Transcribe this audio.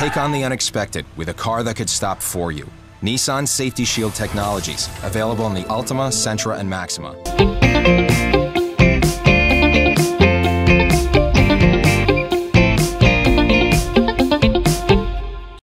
Take on the unexpected with a car that could stop for you. Nissan Safety Shield Technologies, available in the Altima, Sentra, and Maxima.